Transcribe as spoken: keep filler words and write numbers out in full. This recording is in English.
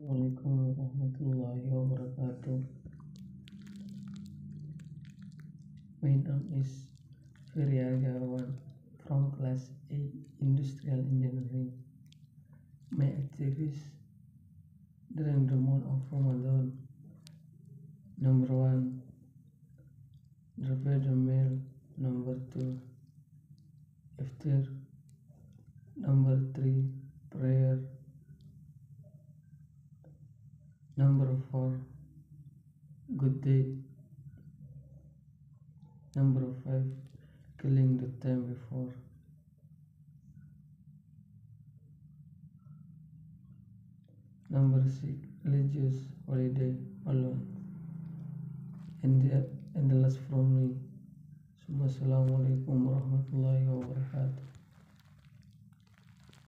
Assalamualaikum warahmatullahi wabarakatuh. My name is Ferry Argawan from Class eight Industrial Engineering. My activities during the month of Ramadan. Number one, prepare the meal. Number two, iftar. Number three, prayer. Number four, good day. Number five, killing the time before. Number six, religious holiday alone. And the, and the last from me. Assalamualaikum warahmatullahi wabarakatuh.